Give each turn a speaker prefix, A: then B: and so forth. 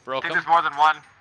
A: Broke
B: I think
A: him.
B: there's more than one.